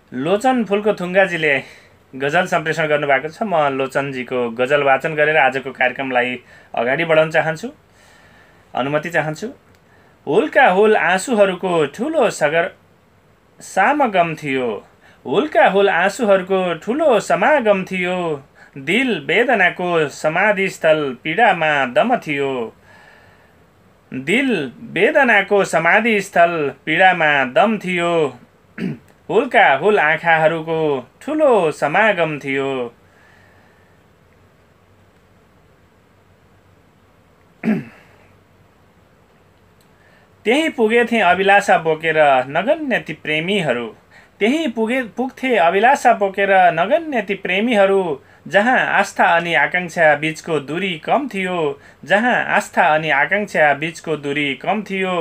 लोचन फुलको थुङ्गाजीले गजल सम्प्रेषण गर्नुभएको छ। म लोचनजीको गजल वाचन गरेर आजको कार्यक्रमलाई अगाडि बढाउन चाहन्छु, अनुमति चाहन्छु। हुलका हुल आँसुहरूको ठुलो समागम थियो। हुलका हुल आँसुहरूको ठुलो समागम थियो। दिल वेदनाको समाधिस्थल पीडामा दम थियो। दिल वेदनाको समाधिस्थल पीडामा दम थियो। हुलका हुल आँखाहरूको ठुलो समागम थियो। त्यही पुगेथे अभिलाषा बोकेर नगन्य ती प्रेमीहरू। त्यही पुग्थे अभिलाषा बोकेर नगन्य ती प्रेमीहरू। जहाँ आस्था अनि आकांक्षा बीचको दूरी कम थियो। जहाँ आस्था अनि आकांक्षा बीचको दूरी कम थियो।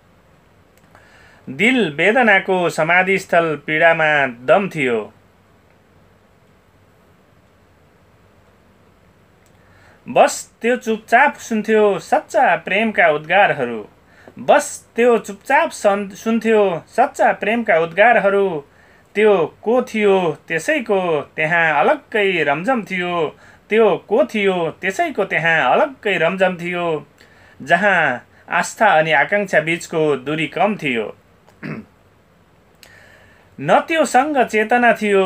दिल वेदनाको समाधिस्थल पीडामा दम थियो। बस त्यो चुपचाप सुन्थ्यो सच्चा प्रेमका उद्गारहरू। बस त्यो चुपचाप सुन्थ्यो सच्चा प्रेमका उद्गारहरू। त्यो को थियो त्यसैको त्यहाँ अलग्गै रमझम थियो। त्यो को थियो त्यसैको त्यहाँ अलग्गै रमझम थियो। जहाँ आस्था अनि आकांक्षा बीचको दूरी कम थियो। न त्यो सँग चेतना थियो।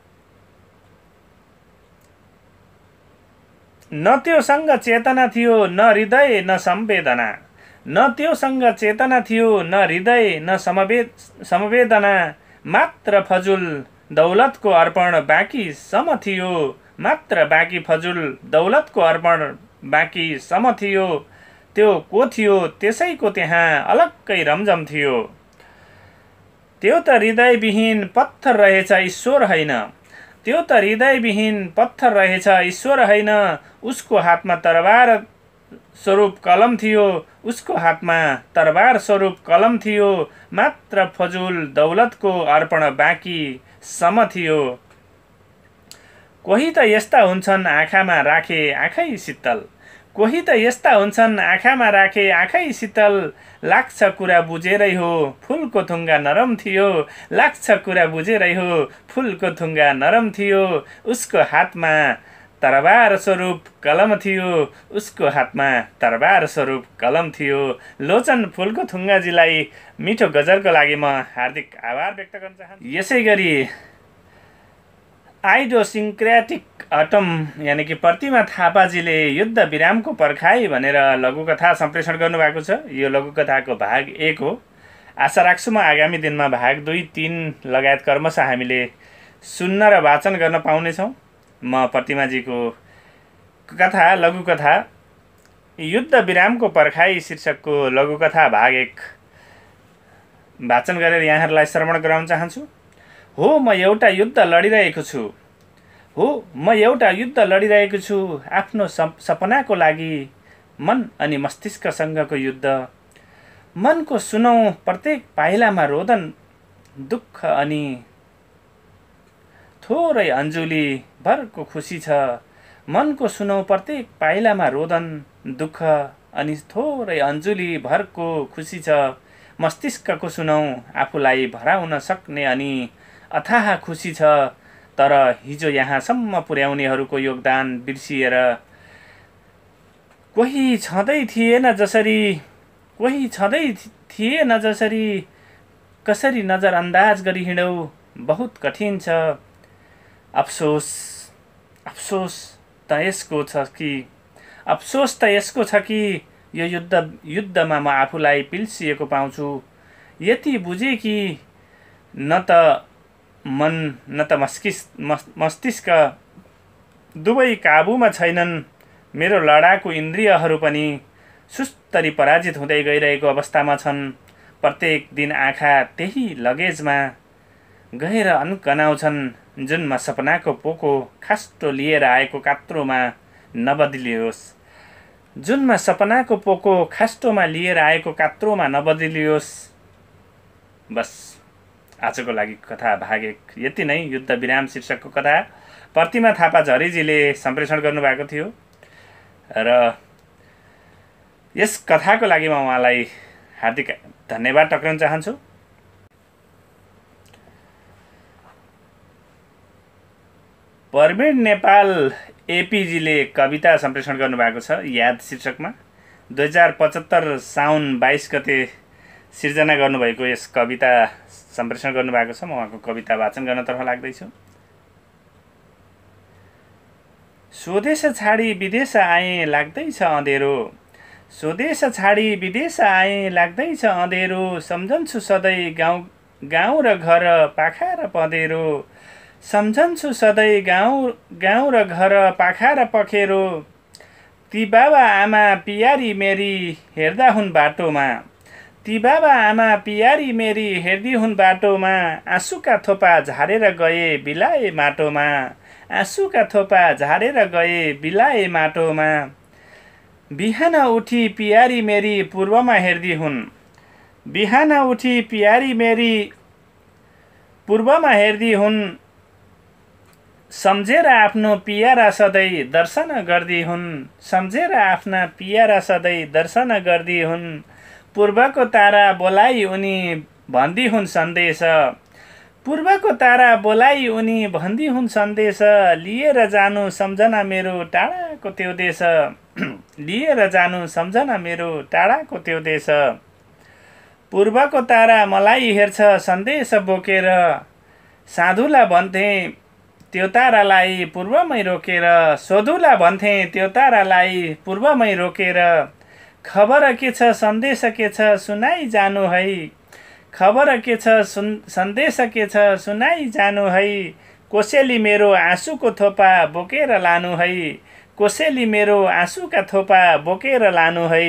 न त्यो सँग चेतना थियो न हृदय न संवेदना। न त्यो सँग चेतना थियो न हृदय न समवेदना। मात्र फजुल दौलतको अर्पण बाँकी सम थियो। मात्र बाँकी फजुल दौलतको अर्पण बाँकी सम थियो। त्यो को थियो त्यसैको त्यहाँ अलग्गै रमझम थियो। त्यो त हृदयविहीन पत्थर रहेछ ईश्वर होइन। त्यो त हृदयविहीन पत्थर रहेछ ईश्वर होइन। उसको हातमा तरबार स्वरूप कलम थियो। उसको हातमा तरबार स्वरूप कलम थियो। मात्र फजुल दौलतको अर्पण बाँकी सम थियो। कोही त यस्ता हुन्छन् आँखामा राखे आँखै शीतल। कोही त यस्ता हुन्छन् आँखामा राखे आँखै शीतल। लाग्छ कुरा बुझेरै हो फुलको थुङ्गा नरम थियो। लाग्छ कुरा बुझेरै हो फुलको थुङ्गा नरम थियो। उसको हातमा तरबार स्वरूप कलम थियो। उसको हातमा तरबार स्वरूप कलम थियो। लोचन फुलको थुङ्गाजीलाई मिठो गजलको लागि म हार्दिक आभार व्यक्त गर्न चाहन्छु। यसै गरी आइडियोसिन्क्रेटिक अटम यानि कि प्रतिमा थापाजीले युद्ध विरामको पर्खाइ भनेर लघुकथा सम्प्रेषण गर्नुभएको छ। यो लघुकथाको भाग 1 हो। आशा राख्छु म आगामी दिनमा भाग 2, 3 लगायत क्रमशः हामीले सुन्न र वाचन गर्न पाउनेछौँ। म प्रतिमाजीको कथा लघुकथा युद्ध विरामको पर्खाइ शीर्षकको लघुकथा भाग 1 वाचन गरेर यहाँहरूलाई श्रवण गराउन चाहन्छु। हो म एउटा युद्ध लडिरहेको छु। हो म एउटा युद्ध लडिरहेको छु आफ्नो सपनाको लागि। मन अनि मस्तिष्कसँगको युद्ध। मनको सुनौ प्रत्येक पाइलामा रोदन दुःख अनि थोरै अन्जुली भरको खुसी छ। मनको सुनौ प्रत्येक पाइलामा रोदन दुःख अनि थोरै अन्जुली भरको खुसी छ। मस्तिष्कको सुनौ आफूलाई भराउन सक्ने अनि अथाह खुसी छ। तर हिजो यहाँसम्म पुर्याउनेहरूको योगदान बिर्सिएर कोही छँदै थिएन जसरी। कोही छँदै थिएन जसरी कसरी नजरअन्दाज गरी हिँडौ बहुत कठिन छ। अफसोस अफसोस त यसको छ कि अफसोस त यसको छ कि यो युद्धमा म आफूलाई पिल्सिएको पाउँछु। यति बुझे कि न त मन न त मस्तिष्क दुवै काबुमा छैनन्। मेरो लडाकु इन्द्रियहरू पनि सुस्तरी पराजित हुँदै गइरहेको अवस्थामा छन्। प्रत्येक दिन आँखा त्यही लगेजमा गएर अन्कनाउँछन् जुनमा सपनाको पोको खास्टो लिएर आएको कात्रोमा नबदलियोस्। जुनमा सपनाको पोको खास्टोमा लिएर आएको कात्रोमा नबदलियोस्। बस आजको लागि कथा भाग 1 यति नै। युद्ध विराम शीर्षकको कथा प्रतिमा थापा झरीजीले सम्प्रेषण गर्नुभएको थियो र यस कथाको लागि म उहाँलाई हार्दिक धन्यवाद टक्राउन चाहन्छु। प्रवीण नेपाल एपीजीले कविता सम्प्रेषण गर्नुभएको छ याद शीर्षकमा। 2075 साउन 22 गते सिर्जना गर्नुभएको यस कविता सम्प्रेषण गर्नुभएको छ। म उहाँको कविता वाचन गर्नतर्फ लाग्दैछु। स्वदेश छाडी विदेश आएँ लाग्दैछ अँधेरो, स्वदेश छाडी विदेश आएँ लाग्दैछ अँधेरो, सम्झन्छु सधैँ गाउँ र घर पाखा र पँधेरो, सम्झन्छु सधैँ गाउँ र घर पाखा र पखेरो, ती बाबा आमा पियारी मेरी हेर्दा हुन् बाटोमा, ती बाबा आमा पियारी मेरी हेर्दी हुन् बाटोमा, आँसुका थोपा झारेर गए बिलाए माटोमा, आँसुका थोपा झारेर गए बिलाए माटोमा, बिहान उठी पियारी मेरी पूर्वमा हेर्दी हुन्, बिहान उठी पियारी मेरी पूर्वमा हेर्दी हुन्, सम्झेर आफ्नो पियारा सधैँ दर्शन गर्दी हुन्, सम्झेर आफ्ना पियारा सधैँ दर्शन गर्दी हुन्, पूर्वको तारा बोलाई उनी भन्दी हुन् सन्देश, पूर्वको तारा बोलाई उनी भन्दी हुन् सन्देश, लिएर जानु सम्झना मेरो टाढाको त्यो देश, लिएर जानु सम्झना मेरो टाढाको त्यो देश, पूर्वको तारा मलाई हेर्छ सन्देश बोकेर, साधुला भन्थे त्यो तारालाई पूर्वमै रोकेर, सोधुला भन्थे त्यो तारालाई पूर्वमै रोकेर, खबर के छ सन्देश के छ सुनाइ जानु है, खबर के छ सन्देश के छ सुनाइ जानु है, कोसेली मेरो आँसुको थोपा बोकेर लानु है, कोसेली मेरो आँसुका थोपा बोकेर लानु है,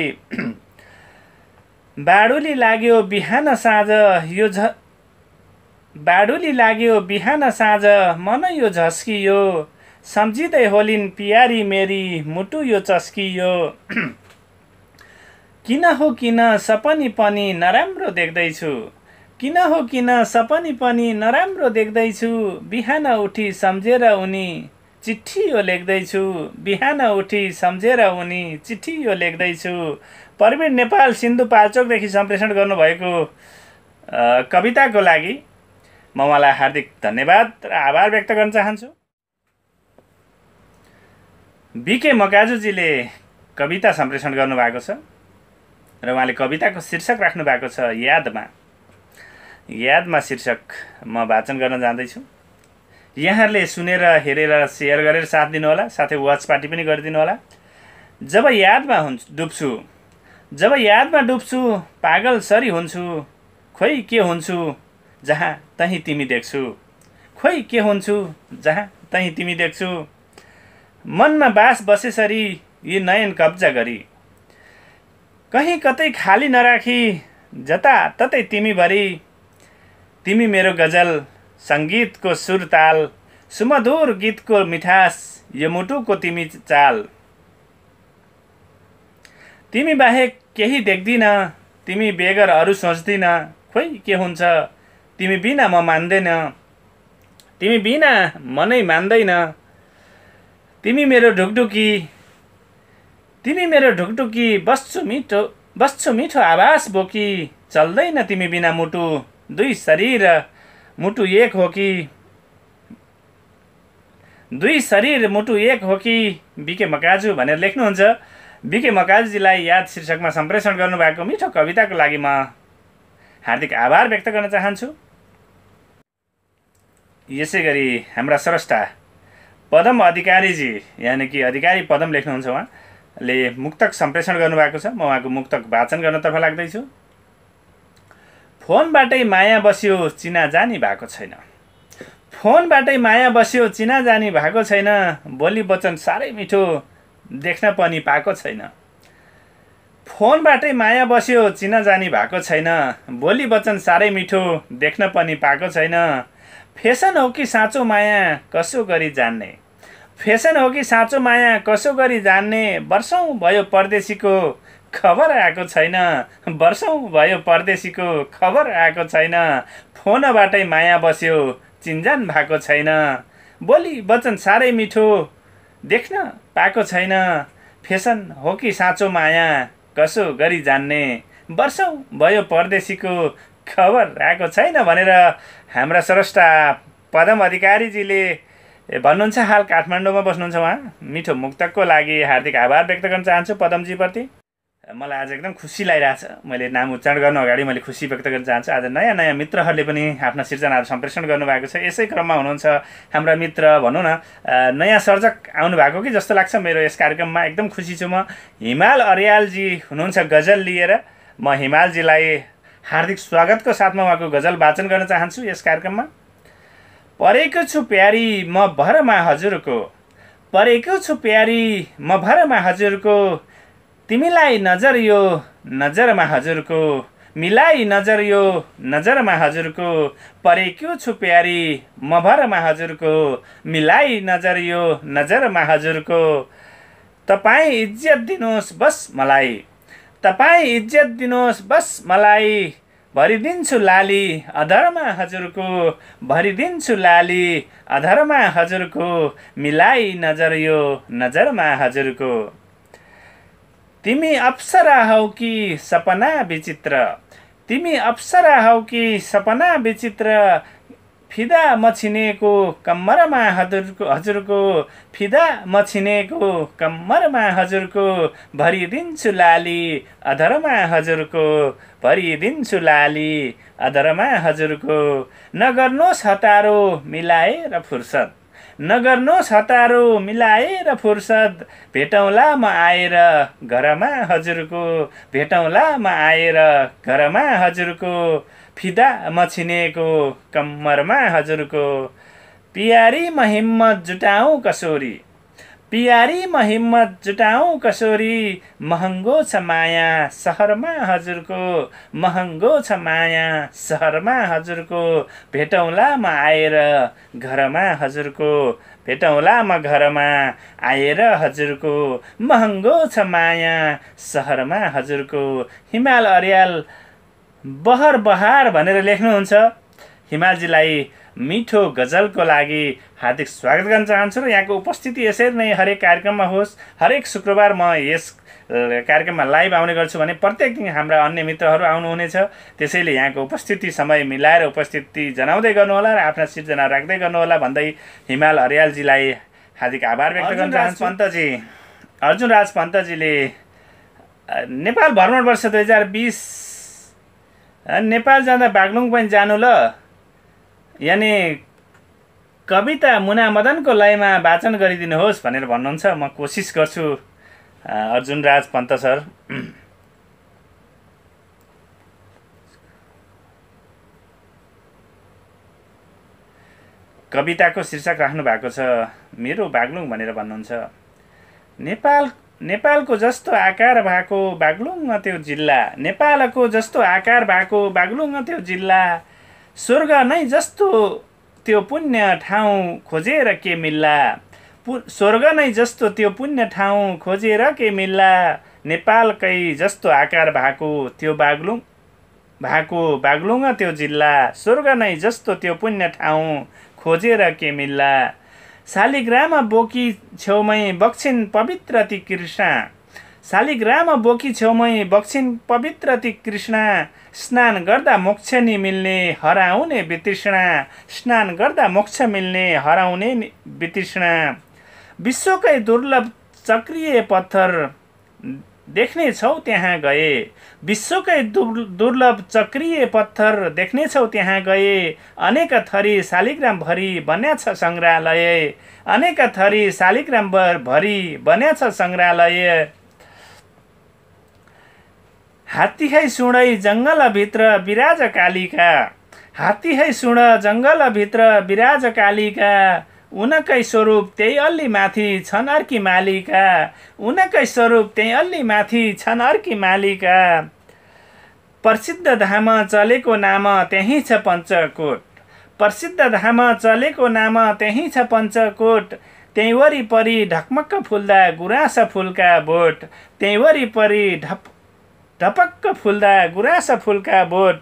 बाडुली लाग्यो बिहान साँझ यो बाडुली लाग्यो बिहान साँझ मन यो झस्कियो, सम्झिँदै होलिन् पियारी मेरी मुटु यो चस्कियो, किन हो किन सपनी पनि नराम्रो देख्दैछु, किन हो किन सपनी पनि नराम्रो देख्दैछु, बिहान उठी सम्झेर उनी चिठी यो लेख्दैछु, बिहान उठी सम्झेर उनी चिठी यो लेख्दैछु। प्रवीण नेपाल सिन्धुपाल्चोकदेखि सम्प्रेषण गर्नुभएको कविताको लागि म उहाँलाई हार्दिक धन्यवाद र आभार व्यक्त गर्न चाहन्छु। बीके मकाजुजीले कविता सम्प्रेषण गर्नुभएको छ र उहाँले कविताको शीर्षक राख्नु भएको छ यादमा। यादमा शीर्षक म वाचन गर्न जाँदैछु। यहाँहरूले सुनेर हेरेर सेयर गरेर साथ दिनुहोला, साथै वाच पार्टी पनि गरिदिनु होला। जब यादमा डुब्छु, जब यादमा डुब्छु पागल सरी हुन्छु, खोइ के हुन्छु जहाँ तहीँ तिमी देख्छु, खोइ के हुन्छु जहाँ तहीँ तिमी देख्छु, मनमा बास बसेसरी यी नयन कब्जा गरी, कहीँ कतै खाली नराखी जता ततै तिमी भरी, तिमी मेरो गजल सङ्गीतको सुर ताल, सुमधुर गीतको मिठास यो मुटुको तिमी चाल, तिमी बाहेक केही देख्दिन, तिमी बेगर अरू सोच्दिन, खोइ के हुन्छ तिमी बिना म मान्दैन, तिमी बिना मनै मान्दैन, तिमी मेरो ढुकढुकी, तिमी मेरो ढुकढुकी, बस्छु मिठो आवाज बोकी, चल्दैन तिमी बिना मुटु, दुई शरीर मुटु एक हो कि, दुई शरीर मुटु एक हो कि, बीके मकाजु भनेर लेख्नुहुन्छ। बीके मकाजुजीलाई याद शीर्षकमा सम्प्रेषण गर्नुभएको मिठो कविताको लागि म हार्दिक आभार व्यक्त गर्न चाहन्छु। यसै गरी हाम्रा स्रष्टा पदम अधिकारीजी, यानि कि अधिकारी पदम लेख्नुहुन्छ, उहाँले मुक्तक सम्प्रेषण गर्नुभएको छ। म उहाँको मुक्तक वाचन गर्नतर्फ लाग्दैछु। फोनबाटै माया बस्यो चिनाजानी भएको छैन, फोनबाटै माया बस्यो चिनाजानी भएको छैन, बोली वचन साह्रै मिठो देख्न पनि पाएको छैन, फोनबाटै माया बस्यो चिनाजानी भएको छैन, बोली वचन साह्रै मिठो देख्न पनि पाएको छैन, फेसन हो कि साँचो माया कसो गरी जान्ने, फेसन हो कि साँचो माया कसो गरी जान्ने, वर्षौँ भयो परदेशीको खबर आएको छैन, वर्षौँ भयो परदेशीको खबर आएको छैन, फोनबाटै माया बस्यो चिन्जान भएको छैन, बोली वचन साह्रै मिठो देख्न पाएको छैन, फेसन हो कि साँचो माया कसो गरी जान्ने, वर्षौँ भयो परदेशीको खबर आएको छैन भनेर हाम्रा स्रष्टा पदम अधिकारीजीले भन्नुहुन्छ हाल काठमाडौँमा बस्नुहुन्छ उहाँ। मिठो मुक्तकको लागि हार्दिक आभार व्यक्त गर्न चाहन्छु पदमजीप्रति। मलाई आज एकदम खुसी लागिरहेछ। मैले नाम उच्चारण गर्नु अगाडि मैले खुसी व्यक्त गर्न चाहन्छु। आज नयाँ नयाँ मित्रहरूले पनि आफ्ना सिर्जनाहरू सम्प्रेषण गर्नुभएको छ। यसै क्रममा हुनुहुन्छ हाम्रा मित्र भनौँ न नयाँ सर्जक आउनुभएको कि जस्तो लाग्छ मेरो यस कार्यक्रममा। एकदम खुसी छु म। हिमाल अर्यालजी हुनुहुन्छ गजल लिएर। म हिमालजीलाई हार्दिक स्वागतको साथमा उहाँको गजल वाचन गर्न चाहन्छु यस कार्यक्रममा। परेको छु प्यारी म भरमा हजुरको, परेको छु प्यारी म भरमा हजुरको, तिमीलाई नजर यो नजरमा हजुरको, मिलाई नजर यो नजरमा हजुरको, परेको छु प्यारी म भरमा हजुरको, मिलाई नजर यो नजरमा हजुरको, तपाईँ इज्जत दिनुहोस् बस मलाई, तपाईँ इज्जत दिनुहोस् बस मलाई, भरिदिन्छु लाली अधरमा हजुरको, भरिदिन्छु लाली अधरमा हजुरको, मिलाई नजर यो नजरमा हजुरको, तिमी अप्सरा हौ कि सपना विचित्र, तिमी अप्सरा हौ कि सपना विचित्र, फिदा म छिनेको कम्मरमा हजुरको, फिदा म छिनेको कम्मरमा हजुरको, भरिदिन्छु लाली अधरमा हजुरको, भरिदिन्छु लाली अधरमा हजुरको, नगर्नुहोस् हतारो मिलाएर फुर्सद, नगर्नुहोस् हतारो मिलाएर फुर्सद, भेटौँला म आएर घरमा हजुरको, भेटौँला म आएर घरमा हजुरको, फिदा म छिनेको कम्मरमा हजुरको, पियारी म हिम्मत जुटाऊँ कसोरी, पियारी म हिम्मत जुटाऊँ कसोरी, महँगो छ माया सहरमा हजुरको, महँगो छ माया सहरमा हजुरको, भेटौँला म आएर घरमा हजुरको, भेटौँला म घरमा आएर हजुरको, महँगो छ माया सहरमा हजुरको। हिमाल अर्याल बहर बहार भनेर लेख्नुहुन्छ। हिमालजीलाई मिठो गजलको लागि हार्दिक स्वागत गर्न चाहन्छु र यहाँको उपस्थिति यसरी नै हरेक कार्यक्रममा होस्। हरेक शुक्रबार म यस कार्यक्रममा लाइभ आउने गर्छु भने प्रत्येक दिन हाम्रा अन्य मित्रहरू आउनुहुनेछ। त्यसैले यहाँको उपस्थिति समय मिलाएर उपस्थिति जनाउँदै गर्नुहोला र आफ्ना सिर्जना राख्दै गर्नुहोला भन्दै हिमाल अर्यालजीलाई हार्दिक आभार व्यक्त गर्न चाहन्छु। पन्तजी अर्जुन राज पन्तजीले नेपाल भ्रमण वर्ष 2020 नेपाल जाँदा बागलुङ पनि जानु ल, यानि कविता मुना मदनको लयमा वाचन गरिदिनुहोस् भनेर भन्नुहुन्छ। म कोसिस गर्छु अर्जुन राज पन्त सर। कविताको शीर्षक राख्नु भएको छ मेरो बागलुङ भनेर भन्नुहुन्छ। नेपालको जस्तो आकार भएको बागलुङ त्यो जिल्ला, नेपालको जस्तो आकार भएको बागलुङ त्यो जिल्ला, स्वर्ग नै जस्तो त्यो पुण्य ठाउँ खोजेर के मिल्ला, स्वर्ग नै जस्तो त्यो पुण्य ठाउँ खोजेर के मिल्ला, नेपालकै जस्तो आकार भएको त्यो बागलुङ भएको बागलुङ त्यो जिल्ला, स्वर्ग नै जस्तो त्यो पुण्य ठाउँ खोजेर के मिल्ला, शालिग्राम बोकी छेउमै बग्छिन् पवित्र ती कृष्ण, शालिग्राम बोकी छेउमै बग्छिन् पवित्र ती कृष्ण, स्नान गर्दा मोक्ष नि मिल्ने हराउने वितृष्णा, स्नान गर्दा मोक्ष मिल्ने हराउने वितृष्णा, विश्वकै दुर्लभ चक्रिय पत्थर देख्ने छौ त्यहाँ गए, विश्वकै दुर्लभ चक्रिय पत्थर देख्ने छौ त्यहाँ गए, अनेक थरी शालिग्राम भरी बन्याछ सङ्ग्रहालय, अनेक थरी शालिग्राम भरी बन्याछ सङ्ग्रहालय, हात्ती है सुँडै जङ्गलभित्र विराज कालिका, हात्ती है सुँड जङ्गलभित्र विराज कालिका, उनकै स्वरूप त्यही अल्ली माथि छन् अर्की मालिका, उनकै स्वरूप त्यही अल्ली माथि छन् अर्की मालिका, प्रसिद्ध धाम चलेको नाम त्यही छ पञ्चकोट, प्रसिद्ध धाम चलेको नाम त्यही छ पञ्चकोट, त्यही वरिपरि ढकमक्क फुल्दा गुराँस फुलका बोट, त्यही वरिपरि ढपक्क फुल्दा गुराँस फुलका बोट,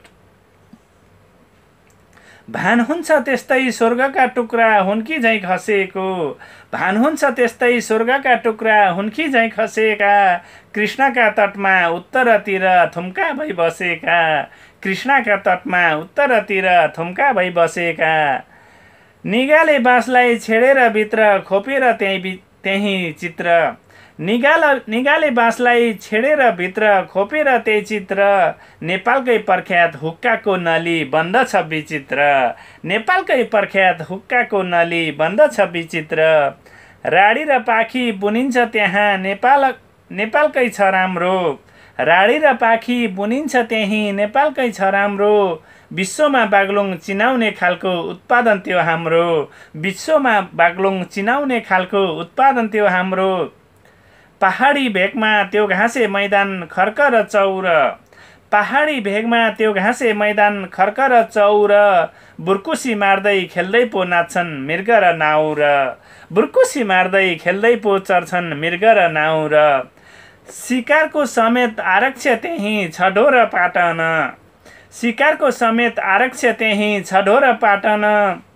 भान हुन्छ त्यस्तै स्वर्गका टुक्रा हुन्की झैँ खसेको, भान हुन्छ त्यस्तै स्वर्गका टुक्रा हुन्की झैँ खसेका, कृष्णका तटमा उत्तरतिर थुम्का भई बसेका, कृष्णका तटमा उत्तरतिर थुम्का भई बसेका, निगाले बाँसलाई छेडेर भित्र खोपेर त्यही चित्र निगाले बाँसलाई छेडेर भित्र खोपेर त्यही चित्र नेपालकै प्रख्यात हुक्काको नली बन्द छ विचित्र नेपालकै प्रख्यात हुक्काको नली बन्द छ विचित्र राडी र पाखी बुनिन्छ त्यहाँ नेपालकै छ राम्रो राडी र पाखी बुनिन्छ त्यही नेपालकै छ राम्रो विश्वमा बागलुङ चिनाउने खालको उत्पादन त्यो हाम्रो विश्वमा बागलुङ चिनाउने खालको उत्पादन त्यो हाम्रो पहाडी भेगमा त्यो घाँसे मैदान खर्क र चौर पहाडी भेगमा त्यो घाँसे मैदान खर्क र चौर बुर्कुसी मार्दै खेल्दै पो नाच्छन् मृग र नाउर बुर्कुसी मार्दै खेल्दै पो चर्छन् मृग र नाउर शिकारको समेत आरक्ष त्यही छ ढोर पाटन शिकारको समेत आरक्ष त्यही छ ढोर पाटन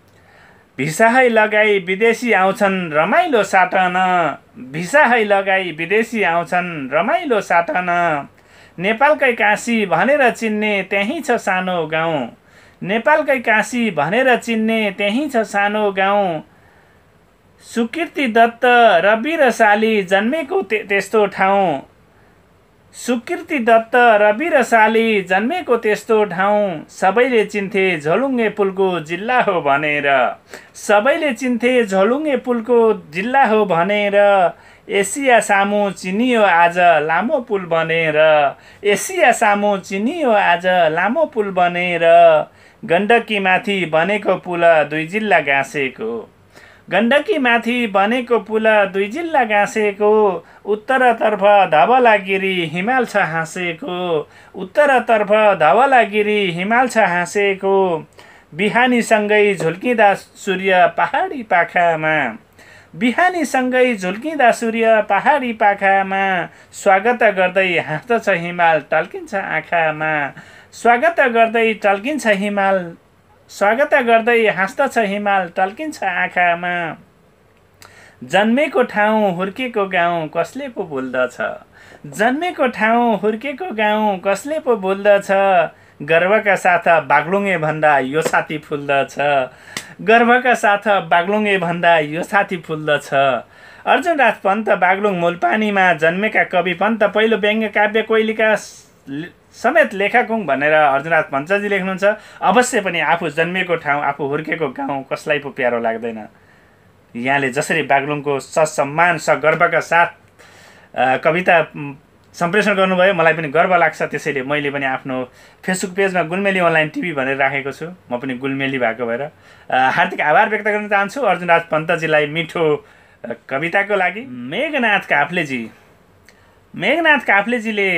भिसाहै लगाई विदेशी आउँछन् रमाइलो साटन भिसाहै लगाई विदेशी आउँछन् रमाइलो साटन नेपालकै काशी भनेर चिन्ने त्यही छ सानो गाउँ नेपालकै काशी भनेर चिन्ने त्यही छ सानो गाउँ सुकीर्ति दत्त र वीरशाली जन्मेको त्यस्तो ठाउँ सुकीर्ति दत्त र वीरशाली जन्मेको त्यस्तो ठाउँ सबैले चिन्थे झोलुङ्गे पुलको जिल्ला हो भनेर सबैले चिन्थे झोलुङ्गे पुलको जिल्ला हो भनेर एसिया सामु चिनियो आज लामो पुल बनेर एसिया सामु चिनियो आज लामो पुल बनेर गण्डकी माथि बनेको पुल 2 जिल्ला गाँसेको गण्डकी माथि बनेको पुल 2 जिल्ला गाँसेको उत्तरतर्फ धवलागिरी हिमाल छ हाँसेको उत्तरतर्फ धवलागिरी हिमाल छ हाँसेको बिहानीसँगै झुल्किँदा सूर्य पहाडी पाखामा बिहानीसँगै झुल्किँदा सूर्य पहाडी पाखामा स्वागत गर्दै हाँस्दछ हिमाल टल्किन्छ आँखामा स्वागत गर्दै टल्किन्छ हिमाल स्वागत गर्दै हाँस्दछ हिमाल टल्किन्छ आँखामा जन्मेको ठाउँ हुर्केको गाउँ कसले पो भुल्दछ जन्मेको ठाउँ हुर्केको गाउँ कसले पो भुल्दछ गर्वका साथ बागलुङे भन्दा यो साथी फुल्दछ गर्वका साथ बागलुङे भन्दा यो साथी फुल्दछ अर्जुनराज पन्त बागलुङ मूलपानीमा जन्मेका कवि पन्त पहिलो व्यङ्ग्य काव्य कोइलीका समेत लेखक हुँ भनेर अर्जुनराज पन्तजी लेख्नुहुन्छ। अवश्य पनि आफू जन्मेको ठाउँ आफू हुर्केको गाउँ कसलाई पो प्यारो लाग्दैन। यहाँले जसरी बागलुङको ससम्मान सगर्वका साथ कविता सम्प्रेषण गर्नुभयो मलाई पनि गर्व लाग्छ। त्यसैले मैले पनि आफ्नो फेसबुक पेजमा गुलमेली अनलाइन टिभी भनेर राखेको छु। म पनि गुलमेली भएको भएर हार्दिक आभार व्यक्त गर्न चाहन्छु अर्जुनराज पन्तजीलाई मिठो कविताको लागि। मेघनाथ काफ्लेजीले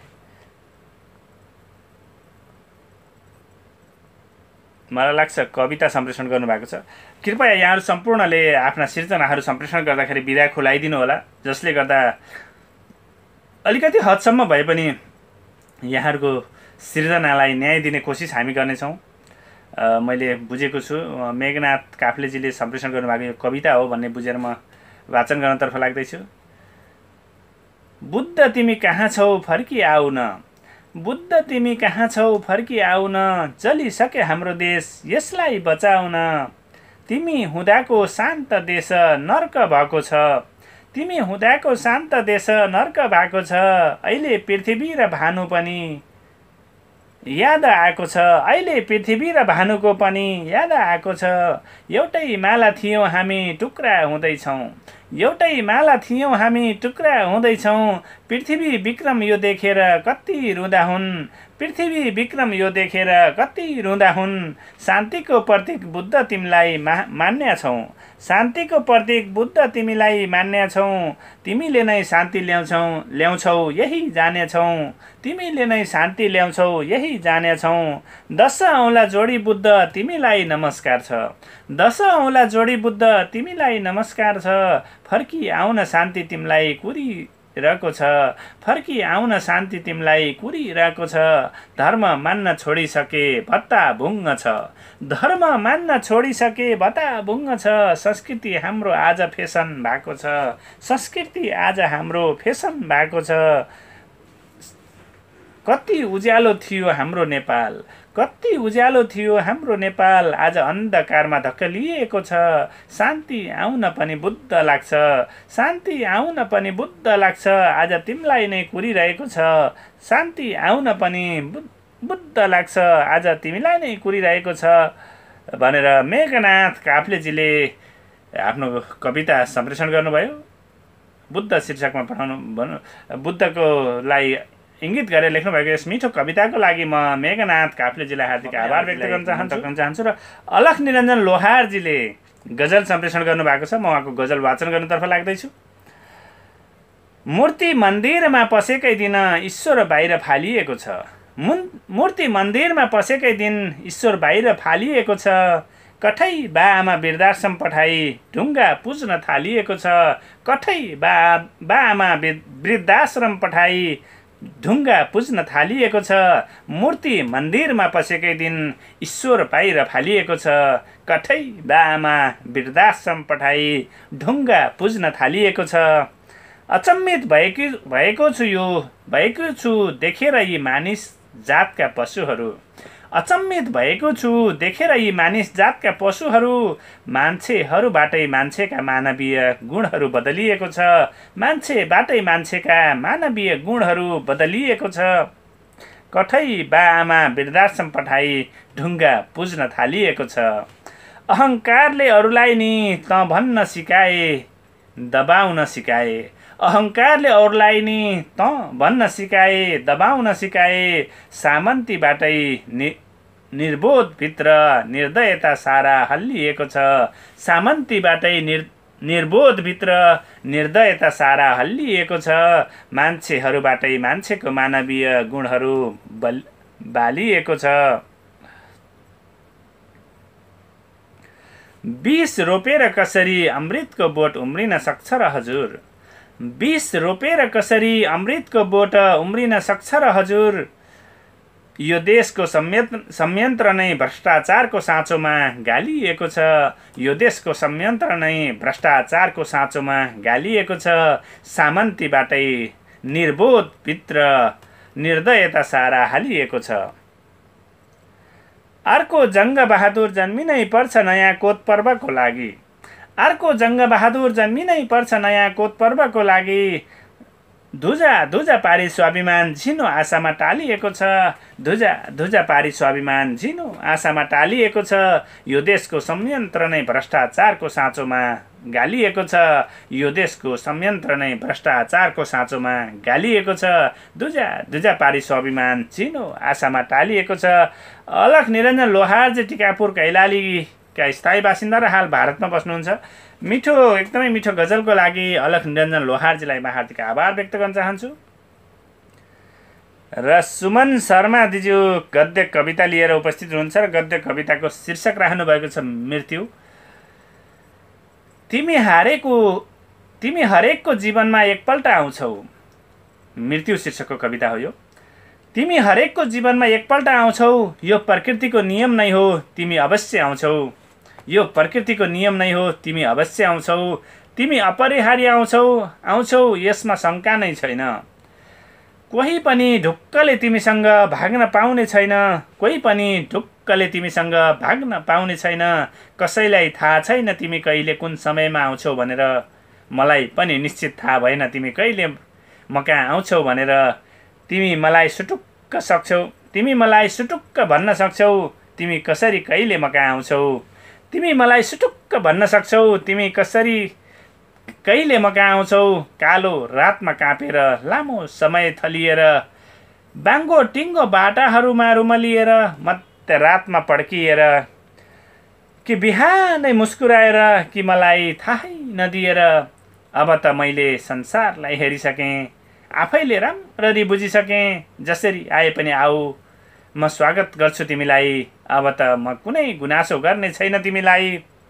मलाई लाग्छ कविता सम्प्रेषण गर्नुभएको छ। कृपया यहाँहरू सम्पूर्णले आफ्ना सिर्जनाहरू सम्प्रेषण गर्दाखेरि विधा खुलाइदिनु होला, जसले गर्दा अलिकति हदसम्म भए पनि यहाँहरूको सृजनालाई न्याय दिने कोसिस हामी गर्नेछौँ। मैले बुझेको छु मेघनाथ काफ्लेजीले सम्प्रेषण गर्नुभएको यो कविता हो भन्ने बुझेर म वाचन गर्नतर्फ लाग्दैछु। बुद्ध तिमी कहाँ छौ फर्की आऊ न, बुद्ध तिमी कहाँ छौ फर्की आऊ न, जलिसके हाम्रो देश यसलाई बचाउन। तिमी हुँदाको शान्त देश नर्क भएको छ, तिमी हुँदाको शान्त देश नर्क भएको छ। अहिले पृथ्वी र भानु पनि याद आएको छ, अहिले पृथ्वी र भानुको पनि याद आएको छ। एउटै माला थियौँ हामी टुक्रा हुँदैछौँ, एउटै माला थियौँ हामी टुक्रा हुँदैछौँ। पृथ्वी विक्रम यो देखेर कति रुँदा हुन्, पृथ्वी विक्रम यो देखेर कति रुँदा हुन्। शान्तिको प्रतीक बुद्ध तिमीलाई मान्या छौँ, शान्तिको प्रतीक बुद्ध तिमीलाई मान्या छौँ। तिमीले नै शान्ति ल्याउँछौ यही जानेछौँ, तिमीले नै शान्ति ल्याउँछौ यही जानेछौँ। 10 औँला जोडी बुद्ध तिमीलाई नमस्कार छ, 10 औँला जोडी बुद्ध तिमीलाई नमस्कार छ। फर्की आउन शान्ति तिमीलाई कुरिरहेको छ, फर्की आउन शान्ति तिमीलाई कुरिरहेको छ। धर्म मान्न छोडिसके भत्ता भुङ्ग छ, धर्म मान्न छोडिसके भत्ता भुङ्ग छ। संस्कृति हाम्रो आज फेसन भएको छ, संस्कृति आज हाम्रो फेसन भएको छ। कति उज्यालो थियो हाम्रो नेपाल, कति उज्यालो थियो हाम्रो नेपाल, आज अन्धकारमा धक्कलिएको छ। शान्ति आउन पनि बुद्ध लाग्छ, शान्ति आउन पनि बुद्ध लाग्छ, आज तिमीलाई नै कुरिरहेको छ। शान्ति आउन पनि बुद्ध लाग्छ, आज तिमीलाई नै कुरिरहेको छ भनेर मेघनाथ काफ्लेजीले आफ्नो कविता सम्प्रेषण गर्नुभयो। बुद्ध शीर्षकमा पठाउनु बुद्धको लाई इङ्गित गरेर लेख्नुभएको यस मिठो कविताको लागि म मेघनाथ काफ्लेजीलाई हार्दिक आभार व्यक्त गर्न चाहन्छु र अलख निरञ्जन लोहारजीले गजल सम्प्रेषण गर्नुभएको छ। म उहाँको गजल वाचन गर्नतर्फ लाग्दैछु। मूर्ति मन्दिरमा पसेकै दिन ईश्वर बाहिर फालिएको छ, मूर्ति मन्दिरमा पसेकै दिन ईश्वर बाहिर फालिएको छ। कठै बा आमा वृद्धाश्रम पठाई ढुङ्गा पुज्न थालिएको छ, कठै बा आमा वृद्धाश्रम पठाई ढुङ्गा पुज्न थालिएको छ। मूर्ति मन्दिरमा पसेकै दिन ईश्वर बाहिर फालिएको छ, कठै बा आमा वृद्धाश्रम पठाई ढुङ्गा पुज्न थालिएको छ। अचम्मित भएको छु देखेर यी मानिस जातका पशुहरू, अचम्मित भएको छु देखेर यी मानिस जातका पशुहरू। मान्छेहरूबाटै मान्छेका मानवीय गुणहरू बदलिएको छ, मान्छेबाटै मान्छेका मानवीय गुणहरू बदलिएको छ। कठै बा आमा वृद्धाश्रम पठाई ढुङ्गा पुज्न थालिएको छ। अहङ्कारले अरूलाई नि त भन्न सिकाए, दबाउन सिकाए, अहङ्कारले अरूलाई नि त भन्न सिकाए, दबाउन सिकाए। सामन्तीबाटै निर्बोधभित्र निर्दयता सारा हल्लिएको छ, सामन्तीबाटै निर्बोधभित्र निर्दयता सारा हल्लिएको छ। मान्छेहरूबाटै मान्छेको मानवीय गुणहरू बालिएको छ। बीस रोपेर कसरी अमृतको बोट उम्रिन सक्छ र हजुर, बीस रोपेर कसरी अमृतको बोट उम्रिन सक्छ र हजुर। यो देशको संयन्त्र नै भ्रष्टाचारको साँचोमा गालिएको छ, यो देशको संयन्त्र नै भ्रष्टाचारको साँचोमा गालिएको छ। सामन्तीबाटै निर्बोधभित्र निर्दयता सारा हालिएको छ। अर्को जङ्गबहादुर जन्मिनै पर्छ नयाँ कोत पर्वको लागि, अर्को जङ्गबहादुर जन्मिनै पर्छ नयाँ कोत पर्वको लागि। धुजा पारी स्वाभिमान झिनो आशामा टालिएको छ, धुजा पारी स्वाभिमान झिनो आशामा टालिएको छ। यो देशको संयन्त्र नै भ्रष्टाचारको साँचोमा गालिएको छ, यो देशको संयन्त्र नै भ्रष्टाचारको साँचोमा गालिएको छ। धुजा पारी स्वाभिमान झिनो आशामा टालिएको छ। अलख निरञ्जन लोहारजी टिकापुर कैलालीका स्थायी बासिन्दा र हाल भारतमा बस्नुहुन्छ। एकदमै मिठो गजलको लागि अलख निरञ्जन लोहारजीलाई म हार्दिक आभार व्यक्त गर्न चाहन्छु। र सुमन शर्मा दिज्यू गद्य कविता लिएर उपस्थित हुनुहुन्छ र गद्य कविताको शीर्षक राख्नु भएको छ मृत्यु। तिमी हरेकको जीवनमा एकपल्ट आउँछौ, मृत्यु शीर्षकको कविता हो यो। तिमी हरेकको जीवनमा एकपल्ट आउँछौ, यो प्रकृतिको नियम नै हो, तिमी अवश्य आउँछौ, यो प्रकृतिको नियम नै हो, तिमी अवश्य आउँछौ। तिमी अपरिहार्य आउँछौ, यसमा शङ्का नै छैन। कोही पनि ढुक्कले तिमीसँग भाग्न पाउने छैन, कोही पनि ढुक्कले तिमीसँग भाग्न पाउने छैन। कसैलाई थाहा छैन तिमी कहिले कुन समयमा आउँछौ भनेर, मलाई पनि निश्चित थाहा भएन तिमी कहिले म कहाँ आउँछौ भनेर। तिमी मलाई सुटुक्क भन्न सक्छौ, तिमी कसरी कहिले म कहाँ आउँछौ। तिमी मलाई सुटुक्क भन्न सक्छौ, तिमी कसरी कहिले म कहाँ आउँछौ। कालो रातमा काँपेर लामो समय थलिएर, बाङ्गो टिङ्गो बाटाहरूमा रुमलिएर, मध्य रातमा पड्किएर, कि बिहानै मुस्कुराएर, कि मलाई थाहै नदिएर। अब त मैले संसारलाई हेरिसकेँ, आफैले राम्ररी बुझिसकेँ। जसरी आए पनि आऊ, म स्वागत गर्छु तिमीलाई। अब त म कुनै गुनासो गर्ने छैन तिमीलाई,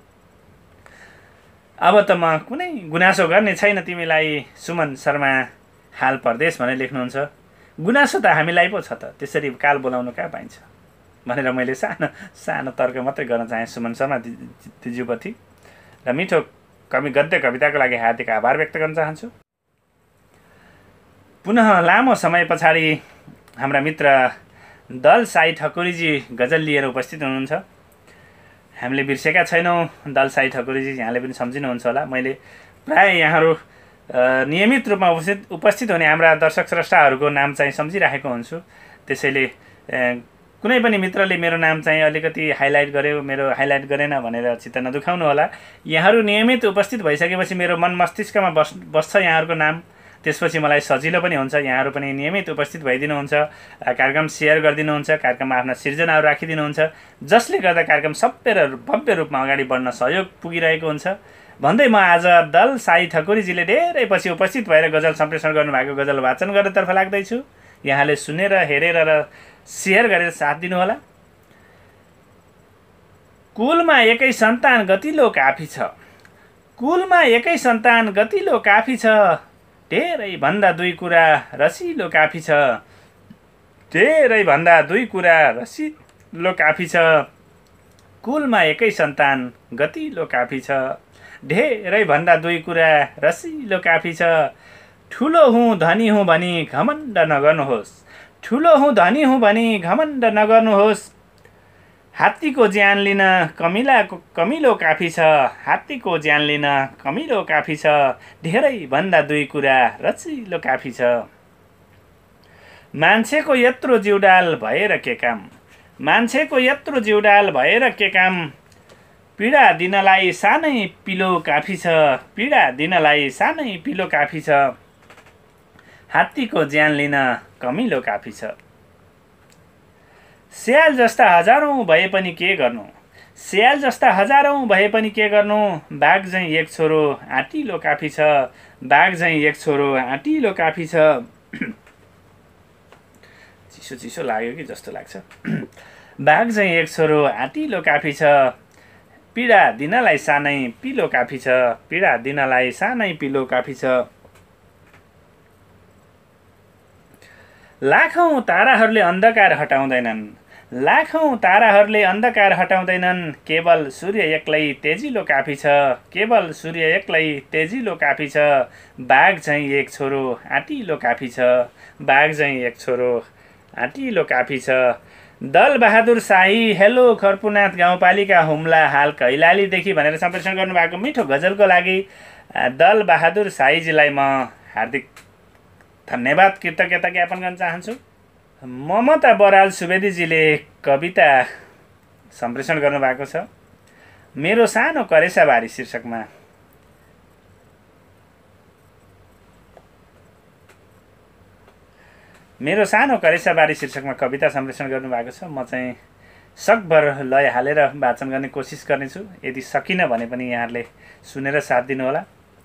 अब त म कुनै गुनासो गर्ने छैन तिमीलाई। सुमन शर्मा हाल परदेश भनेर लेख्नुहुन्छ। गुनासो त हामीलाई पो छ त, त्यसरी काल बोलाउनु कहाँ पाइन्छ भनेर मैले सानो तर्क मात्रै गर्न चाहेँ सुमन शर्मा दिज्यूप्रति। र मिठो गद्य कविताको लागि हार्दिक आभार व्यक्त गर्न चाहन्छु। पुनः लामो समय पछाडि हाम्रा मित्र दल साई ठकुरीजी गजल लिएर उपस्थित हुनुहुन्छ। हामीले बिर्सेका छैनौँ दल साई ठकुरीजी, यहाँले पनि सम्झिनुहुन्छ होला। मैले प्राय यहाँहरू नियमित रूपमा उपस्थित हुने हाम्रा दर्शक स्रष्टाहरूको नाम चाहिँ सम्झिराखेको हुन्छु। त्यसैले कुनै पनि मित्रले मेरो नाम चाहिँ अलिकति हाइलाइट गर्यो, मेरो हाइलाइट गरेन भनेर चित्त नदुखाउनु होला। यहाँहरू नियमित उपस्थित भइसकेपछि मेरो मन मस्तिष्कमा बस्छ यहाँहरूको नाम, त्यसपछि मलाई सजिलो पनि हुन्छ। यहाँहरू पनि नियमित उपस्थित भइदिनुहुन्छ, कार्यक्रम सेयर गरिदिनुहुन्छ, कार्यक्रममा आफ्ना सिर्जनाहरू राखिदिनुहुन्छ, जसले गर्दा कार्यक्रम भव्य रूपमा अगाडि बढ्न सहयोग पुगिरहेको हुन्छ भन्दै म आज दल साई ठकुरीजीले धेरै पछि उपस्थित भएर गजल सम्प्रेषण गर्नुभएको गजल वाचन गर्नतर्फ लाग्दैछु। यहाँले सुनेर, हेरेर र सेयर गरेर साथ दिनुहोला। कुलमा एकै सन्तान गतिलो काफी छ, कुलमा एकै सन्तान गतिलो काफी छ, धेरै भन्दा दुई कुरा रसिलो काफी छ, धेरै भन्दा दुई कुरा रसिलो काफी छ, कुलमा एकै सन्तान गतिलो काफी छ, धेरै भन्दा दुई कुरा रसिलो काफी छ, ठुलो हुँ धनी हुँ भनी घमण्ड नगर्नुहोस्, ठुलो हुँ धनी हुँ भनी घमण्ड नगर्नुहोस्, हात्तीको ज्यान लिन कमिलो काफी छ, हात्तीको ज्यान लिन कमिलो काफी छ, धेरै भन्दा दुई कुरा रचिलो काफी छ, मान्छेको यत्रो जिउडाल भएर के काम, मान्छेको यत्रो जिउडाल भएर के काम, पीडा दिनलाई सानै पिलो काफी छ, पीडा दिनलाई सानै पिलो काफी छ, हात्तीको ज्यान लिन कमिलो काफी छ, स्याल जस्ता हजारौँ भए पनि के गर्नु, स्याल जस्ता हजारौँ भए पनि के गर्नु, बाघ झैँ एक छोरो आँटिलो काफी छ, बाघ झैँ एक छोरो आँटिलो काफी छ, चिसो चिसो लाग्यो कि जस्तो लाग्छ, बाघ झैँ एक छोरो आँटिलो काफी छ, पीडा दिनलाई सानै पिलो काफी छ, पीडा दिनलाई सानै पिलो काफी छ, लाखौँ ताराहरूले अन्धकार हटाउँदैनन्, लाखौँ ताराहरूले अन्धकार हटाउँदैनन्, केवल सूर्य एक्लै तेजिलो काफी छ, केवल सूर्य एक्लै तेजिलो काफी छ, बाघ झैँ एक छोरो आँटिलो काफी छ, बाघ झैँ एक छोरो आँटिलो काफी छ। दल बहादुर शाही हेलो खर्पुनाथ गाउँपालिका हुम्ला हाल कैलालीदेखि भनेर सम्प्रेषण गर्नुभएको मिठो गजलको लागि दल बहादुर शाहीजीलाई म हार्दिक धन्यवाद कृतज्ञता ज्ञापन गर्न चाहन्छु। ममता बराल सुवेदीजीले कविता सम्प्रेषण गर्नुभएको छ, मेरो सानो करेसाबारी शीर्षकमा। मेरो सानो करेसाबारी शीर्षकमा कविता सम्प्रेषण गर्नुभएको छ। म चाहिँ सकभर लय हालेर वाचन गर्ने कोसिस गर्नेछु, यदि सकिनँ भने पनि यहाँहरूले सुनेर साथ दिनुहोला।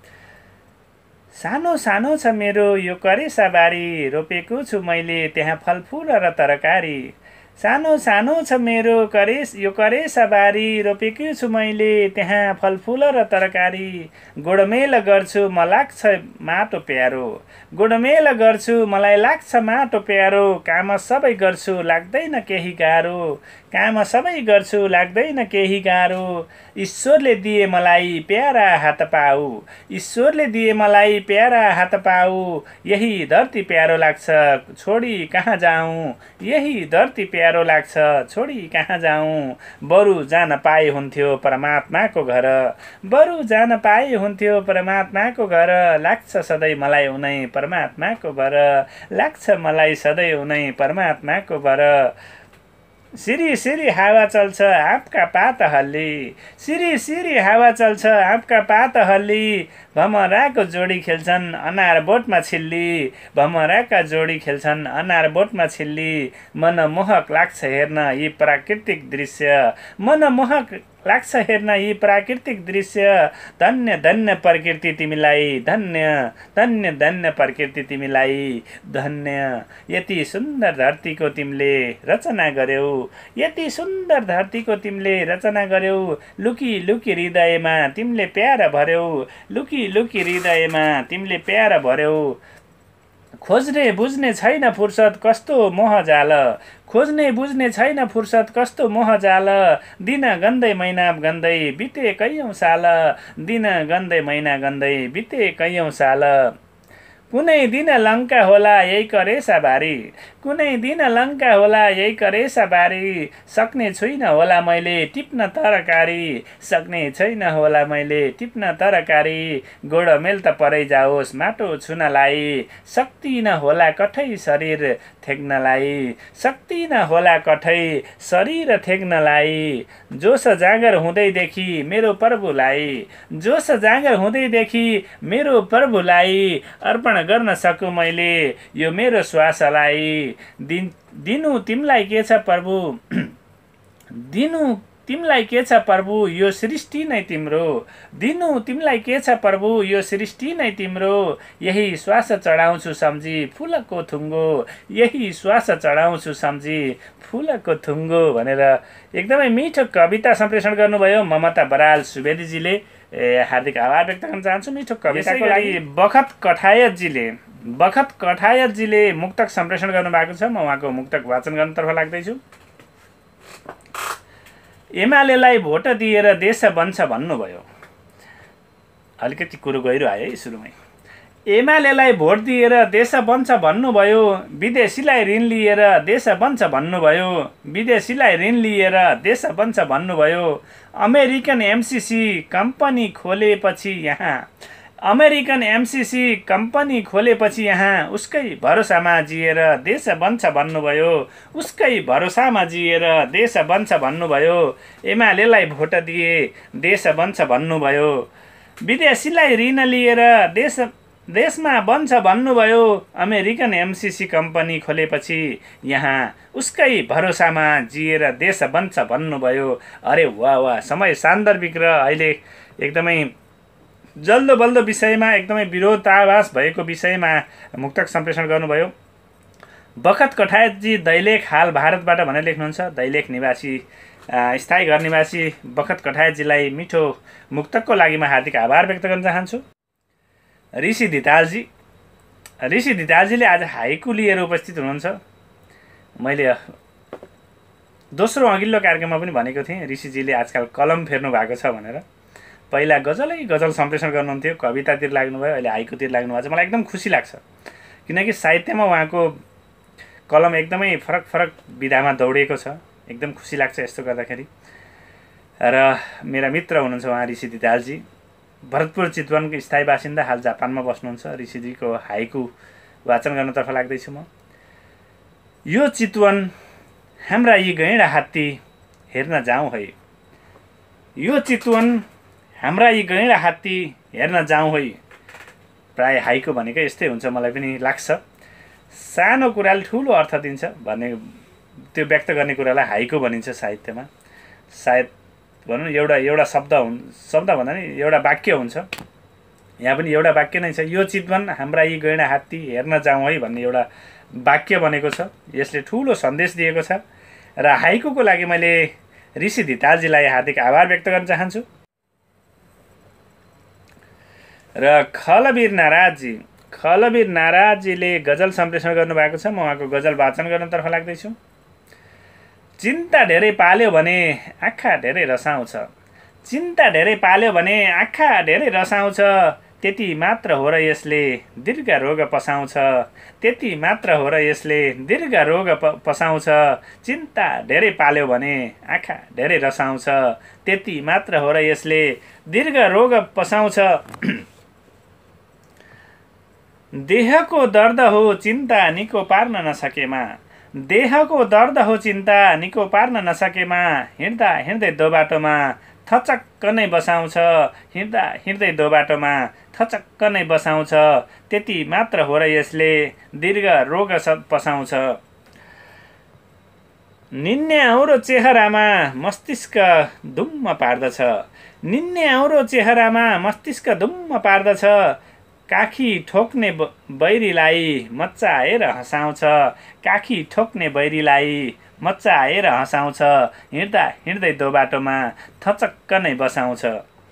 सानो सानो छ मेरो यो करेसाबारी, रोपेको छु मैले त्यहाँ फलफुल र तरकारी, सानो सानो छ मेरो यो करेसाबारी, रोपेको छु मैले त्यहाँ फलफुल र तरकारी, गोडमेल गर्छु म लाग्छ माटो प्यारो, गोडमेल गर्छु मलाई लाग्छ माटो प्यारो, काम सबै गर्छु लाग्दैन केही गाह्रो, काम सबै गर्छु लाग्दैन केही गाह्रो, ईश्वरले दिए मलाई प्यारा हात पाऊ, ईश्वरले दिए मलाई प्यारा हात पाऊ, यही धरती प्यारो लाग्छ छोडी कहाँ जाऊँ, यही धरती प्यारो लाग्छ छोडी कहाँ जाऊँ, बरु जान पाए हुन्थ्यो परमात्माको घर, बरु जान पाए हुन्थ्यो परमात्माको घर, लाग्छ सधैँ मलाई उनै परमात्माको भर, लाग्छ मलाई सधैँ उनै परमात्माको भर, सिरी सिरी हावा चल्छ आँपका पात हल्ली, सिरी सिरी हावा चल्छ आँपका पात हल्ली, भमराको जोडी खेल्छन् अनार बोटमा छिल्ली, भमराका जोडी खेल्छन् अनार बोटमा छिल्ली, मनमोहक लाग्छ हेर्न यी प्राकृतिक दृश्य, मनमोहक लाग्छ हेर्न यी प्राकृतिक दृश्य, धन्य धन्य प्रकृति तिमीलाई, धन्य धन्य धन्य प्रकृति तिमीलाई, धन्य यति सुन्दर धरतीको तिमीले रचना गर्यौ, यति सुन्दर धरतीको तिमीले रचना गर्यौ, लुकी लुकी हृदयमा तिमीले प्यार भर्यौ, लुकी लुकी हृदयमा तिमीले प्यार भर्यौ, खोज्ने बुझ्ने छैन फुर्सद कस्तो मोह जाल, खोज्ने बुझ्ने छैन फुर्सद कस्तो मोह जाल, दिन गन्दै महिना गन्दै बिते कैयौँ साल, दिन गन्दै महिना गन्दै बिते कैयौँ साल, कुनै दिन लङ्का होला यही करेसाबारी, कुनै दिन लङ्का होला यही करेसा बारी, सक्ने छुइनँ होला मैले टिप्न तरकारी, सक्ने छैन होला मैले टिप्न तरकारी, गोडमेल त परै जाओस् माटो छुनलाई, सक्दिन होला कठै शरीर थेक्नलाई, सक्दिन होला कठै शरीर थेक्नलाई, जोस जाँगर हुँदैदेखि मेरो प्रभुलाई, जोस जाँगर हुँदैदेखि मेरो प्रभुलाई, अर्पण गर्न सकु मैले यो मेरो श्वासलाई, दिनु तिमीलाई के छ प्रभु, दिनु तिमीलाई के छ प्रभु यो सृष्टि नै तिम्रो, दिनु तिमीलाई के छ प्रभु यो सृष्टि नै तिम्रो, यही श्वास चढाउँछु सम्झी फुलको थुङ्गो, यही श्वास चढाउँछु सम्झी फुलको थुङ्गो भनेर एकदमै मिठो कविता सम्प्रेषण गर्नुभयो ममता बराल सुवेदीजीले। हार्दिक आभार व्यक्त गर्न चाहन्छु मिठो कविताको लागि। बखत कठायतजीले मुक्तक सम्प्रेषण गर्नुभएको छ। म उहाँको मुक्तक वाचन गर्नतर्फ लाग्दैछु। एमालेलाई भोट दिएर देश बन्छ भन्नुभयो। अलिकति कुरो गहिरो आयो है सुरुमै। एमालेलाई भोट दिएर देश बन्छ भन्नुभयो, विदेशीलाई ऋण लिएर देश बन्छ भन्नुभयो, विदेशीलाई ऋण लिएर देश बन्छ भन्नुभयो, अमेरिकन एमसिसी कम्पनी खोलेपछि यहाँ, अमेरिकन एमसिसी कम्पनी खोलेपछि यहाँ उसकै भरोसामा जिएर देश बन्छ भन्नुभयो, उसकै भरोसामा जिएर देश बन्छ भन्नुभयो, एमालेलाई भोट दिए देश बन्छ भन्नुभयो, विदेशीलाई ऋण लिएर देशमा बन्छ भन्नुभयो, अमेरिकन एमसिसी कम्पनी खोलेपछि यहाँ उसकै भरोसामा जिएर देश बन्छ भन्नुभयो। अरे वाह वाह, समय सान्दर्भिक र अहिले एकदमै जल्दो बल्दो विषयमा एकदमै विरोधाभास भएको विषयमा मुक्तक सम्प्रेषण गर्नुभयो। बखत कठायतजी दैलेख हाल भारतबाट भनेर लेख्नुहुन्छ। दैलेख निवासी स्थायी घर निवासी बखत कठायतजीलाई मिठो मुक्तकको लागि म हार्दिक आभार व्यक्त गर्न चाहन्छु। ऋषि धितालजीले आज हाइकु लिएर उपस्थित हुनुहुन्छ। मैले दोस्रो अघिल्लो कार्यक्रममा पनि भनेको थिएँ ऋषिजीले आजकल कलम फेर्नु भएको छ भनेर। पहिला गजल सम्प्रेषण गर्नुहुन्थ्यो, कवितातिर लाग्नुभयो, अहिले हाइकुतिर लाग्नु भएको छ। मलाई एकदम खुसी लाग्छ किनकि साहित्यमा उहाँको कलम एकदमै फरक फरक विधामा दौडिएको छ। एकदम खुसी लाग्छ यस्तो गर्दाखेरि। र मेरा मित्र हुनुहुन्छ उहाँ ऋषि धितालजी, भरतपुर चितवनको स्थायी बासिन्दा, हाल जापानमा बस्नुहुन्छ। ऋषिजीको हाइकु वाचन गर्नतर्फ लाग्दैछु म। यो चितवन हाम्रा यी गैँडा हात्ती हेर्न जाउँ है, यो चितवन हाम्रा यी गैँडा हात्ती हेर्न जाउँ है। प्राय हाइकु भनेको यस्तै हुन्छ मलाई पनि लाग्छ। सानो कुराले ठुलो अर्थ दिन्छ भन्ने त्यो व्यक्त गर्ने कुरालाई हाइकु भनिन्छ साहित्यमा। सायद भनौँ एउटा शब्द भन्दा नि एउटा वाक्य हुन्छ। यहाँ पनि एउटा वाक्य नै छ, यो चितवन हाम्रा यी गैँडा हात्ती हेर्न जाउँ है भन्ने एउटा वाक्य बनेको छ। यसले ठुलो सन्देश दिएको छ। र हाइकुको लागि मैले ऋषि धितालजीलाई हार्दिक आभार व्यक्त गर्न चाहन्छु। र खलवीर नाराजजीले गजल सम्प्रेषण गर्नुभएको छ। म उहाँको गजल वाचन गर्नतर्फ लाग्दैछु। चिन्ता धेरै पाल्यो भने आँखा धेरै रसाउँछ, चिन्ता धेरै पाल्यो भने आँखा धेरै रसाउँछ, त्यति मात्र हो र यसले दीर्घ रोग पसाउँछ, त्यति मात्र हो र यसले दीर्घ रोग पसाउँछ, चिन्ता धेरै पाल्यो भने आँखा धेरै रसाउँछ, त्यति मात्र हो र यसले दीर्घ रोग पसाउँछ। देहको दर्द हो चिन्ता निको पार्न नसकेमा, देहको दर्द हो चिन्ता निको पार्न नसकेमा, हिँड्दा हिँड्दै दो बाटोमा थचक्क नै बसाउँछ, हिँड्दा हिँड्दै दो बाटोमा थचक्क नै बसाउँछ, त्यति मात्र हो र यसले दीर्घ रोग पसाउँछ। निन्ने औरो चेहरामा मस्तिष्क दुम्म पार्दछ, निन्ने औरो चेहरामा मस्तिष्क दुम्म पार्दछ, काखी ठोक्ने बैरीलाई मच्चाएर हँसाउँछ, काखी ठोक्ने बैरीलाई मच्चाएर हँसाउँछ, हिँड्दा हिँड्दै दो बाटोमा थचक्क नै बसाउँछ।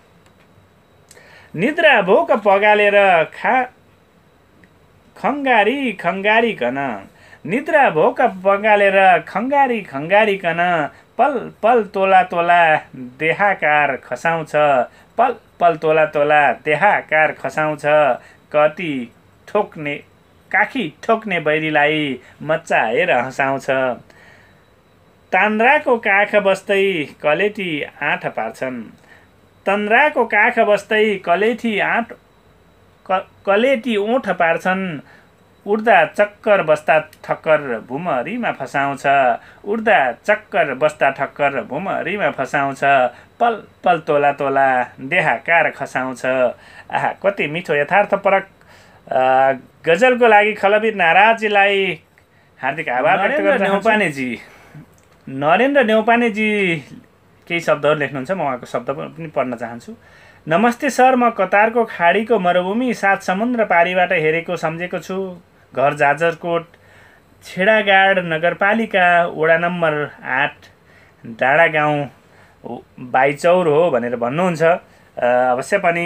निद्रा भोक पगालेर खङ्गारीकन, निद्रा भोक पगालेर खङ्गारीकन, पल पल तोला तोला देहाकार खसाउँछ, पल पल तोला तोला देहाकार खसाउँछ, कति काखी ठोक्ने बैरीलाई मच्चाएर हँसाउँछ। तान्द्राको काख बस्दै कलेटी आँट पार्छन्। तन्द्राको काख बस्दै कलेटी ओठ पार्छन्। उड्दा चक्कर बस्दा ठक्कर भुमरीमा फसाउँछ। उड्दा चक्कर बस्दा ठक्कर भुमरीमा फसाउँछ। पल पल तोला तोला देहाकार खसाउँछ। आहा, कति मिठो यथार्थपरक गजलको लागि खलबीर नाराजीलाई हार्दिक आभार व्यक्त गर्न चाहन्छु। नरेन्द्र न्यौपानेजी केही शब्दहरू लेख्नुहुन्छ, म उहाँको शब्द पनि पढ्न चाहन्छु। नमस्ते सर, म कतारको खाडीको मरुभूमि 7 समुद्र पारीबाट हेरेको सम्झेको छु। घर जाजरकोट, छेडागाड नगरपालिका, वडा नम्बर 8, डाँडा गाउँ, बाइचौर हो भनेर भन्नुहुन्छ। अवश्य पनि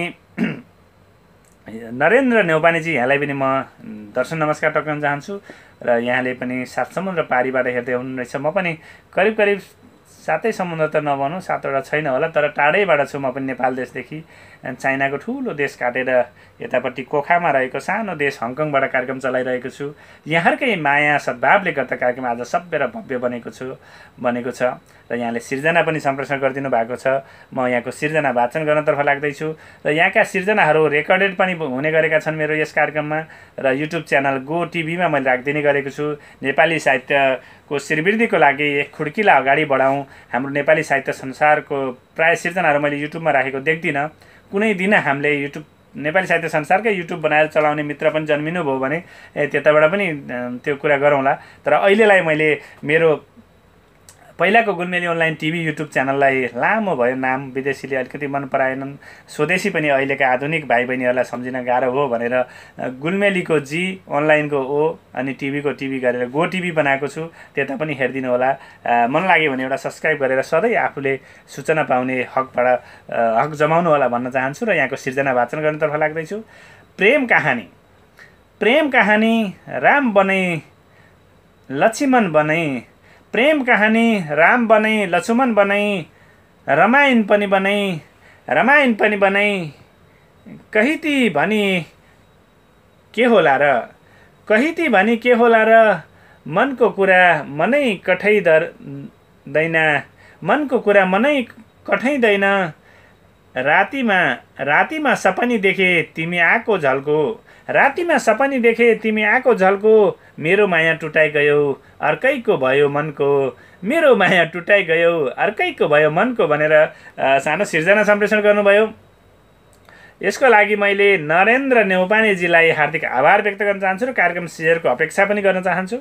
नरेन्द्र न्यौपानेजी, यहाँलाई पनि म दर्शन नमस्कार टक्राउन चाहन्छु र यहाँले पनि 7 समुद्र पारीबाट हेर्दै हुनुहुनेछ। म पनि करिब करिब 7 समुद्र त नभनौँ, 7वटा छैन होला, तर टाढैबाट छु म पनि नेपाल देशदेखि। चाइनाको ठुलो देश काटेर यतापट्टि कोखामा रहेको सानो देश हङकङबाट कार्यक्रम चलाइरहेको छु। यहाँकै माया सद्भावले गर्दा कार्यक्रम आज सभ्य र भव्य बनेको छ र यहाँले सिर्जना पनि सम्प्रेषण गरिदिनु भएको छ। म यहाँको सिर्जना वाचन गर्नतर्फ लाग्दैछु र यहाँका सिर्जनाहरू रेकर्डेड पनि हुने गरेका छन् मेरो यस कार्यक्रममा र युट्युब च्यानल गो टिभीमा मैले राखिदिने गरेको छु। नेपाली साहित्यको श्रीवृद्धिको लागि एक खुड्किला अगाडि बढाउँ। हाम्रो नेपाली साहित्य संसारको प्राय सिर्जनाहरू मैले युट्युबमा राखेको देख्दिनँ। कुनै दिन हामीले युट्युब नेपाली साहित्य संसारकै युट्युब बनाएर चलाउने मित्र पनि जन्मिनु भयो भने त्यताबाट पनि त्यो कुरा गरौँला। तर अहिलेलाई मैले मेरो पहिलाको गुलमेली अनलाइन टिभी युट्युब च्यानललाई लामो भयो नाम, विदेशीले अलिकति मन पराएनन्, स्वदेशी पनि अहिलेका आधुनिक भाइ बहिनीहरूलाई सम्झिन गाह्रो हो भनेर गुलमेलीको जी, अनलाइनको ओ अनि टिभीको टिभी गरेर गो टिभी बनाएको छु। त्यता पनि हेरिदिनु होला। मन लाग्यो भने एउटा सब्सक्राइब गरेर सधैँ आफूले सूचना पाउने हक जमाउनु होला भन्न चाहन्छु र यहाँको सिर्जना वाचन गर्नतर्फ लाग्दैछु। प्रेम कहानी राम बनै लक्ष्मण बनै, प्रेम कहानी राम बनै लक्ष्मण बनै, रामायण पनि बनै, कहिती भनी के होला र, मनको कुरा मनै कठैदैन, रातिमा सपनी देखे तिमी आको झल्को, मेरो माया टुटाइ गयो अर्कैको भयो मनको भनेर सानो सिर्जना सम्प्रेषण गर्नुभयो। यसको लागि मैले नरेन्द्र न्यौपानेजीलाई हार्दिक आभार व्यक्त गर्न चाहन्छु र कार्यक्रम शेयरको अपेक्षा पनि गर्न चाहन्छु।